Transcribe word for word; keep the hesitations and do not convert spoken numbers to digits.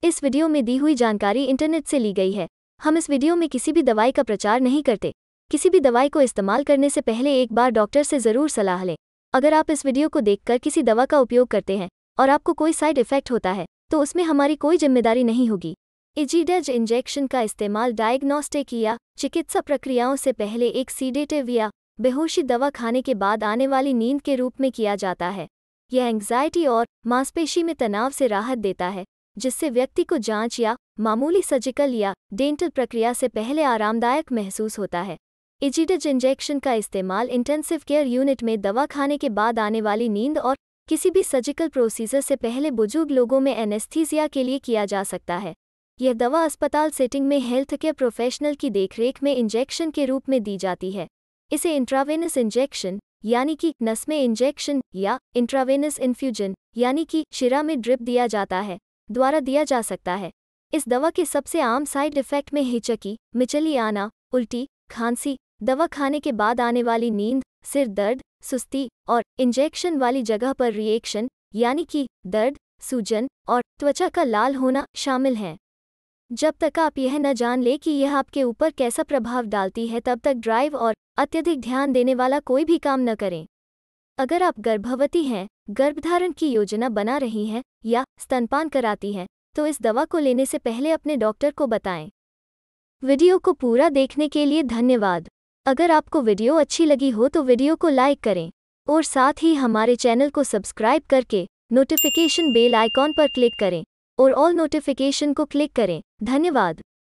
इस वीडियो में दी हुई जानकारी इंटरनेट से ली गई है। हम इस वीडियो में किसी भी दवाई का प्रचार नहीं करते। किसी भी दवाई को इस्तेमाल करने से पहले एक बार डॉक्टर से ज़रूर सलाह लें। अगर आप इस वीडियो को देखकर किसी दवा का उपयोग करते हैं और आपको कोई साइड इफ़ेक्ट होता है तो उसमें हमारी कोई जिम्मेदारी नहीं होगी। इजेडज इंजेक्शन का इस्तेमाल डायग्नोस्टिक या चिकित्सा प्रक्रियाओं से पहले एक सीडेटिव या बेहोशी दवा खाने के बाद आने वाली नींद के रूप में किया जाता है। यह एंग्जाइटी और मांसपेशी में तनाव से राहत देता है, जिससे व्यक्ति को जांच या मामूली सर्जिकल या डेंटल प्रक्रिया से पहले आरामदायक महसूस होता है। इजेडज इंजेक्शन का इस्तेमाल इंटेंसिव केयर यूनिट में दवा खाने के बाद आने वाली नींद और किसी भी सर्जिकल प्रोसीजर से पहले बुजुर्ग लोगों में एनेस्थीसिया के लिए किया जा सकता है। यह दवा अस्पताल सेटिंग में हेल्थ केयर प्रोफेशनल की देखरेख में इंजेक्शन के रूप में दी जाती है। इसे इंट्रावेनस इंजेक्शन यानी कि नस में इंजेक्शन या इंट्रावेनस इन्फ्यूजन यानी कि शिरा में ड्रिप दिया जाता है द्वारा दिया जा सकता है। इस दवा के सबसे आम साइड इफ़ेक्ट में हिचकी, मिचली आना, उल्टी, खांसी, दवा खाने के बाद आने वाली नींद, सिर दर्द, सुस्ती और इंजेक्शन वाली जगह पर रिएक्शन यानी कि दर्द, सूजन और त्वचा का लाल होना शामिल हैं। जब तक आप यह न जान ले कि यह आपके ऊपर कैसा प्रभाव डालती है तब तक ड्राइव और अत्यधिक ध्यान देने वाला कोई भी काम न करें। अगर आप गर्भवती हैं, गर्भधारण की योजना बना रही हैं या स्तनपान कराती हैं तो इस दवा को लेने से पहले अपने डॉक्टर को बताएं। वीडियो को पूरा देखने के लिए धन्यवाद। अगर आपको वीडियो अच्छी लगी हो तो वीडियो को लाइक करें और साथ ही हमारे चैनल को सब्सक्राइब करके नोटिफिकेशन बेल आइकॉन पर क्लिक करें और ऑल नोटिफिकेशन को क्लिक करें। धन्यवाद।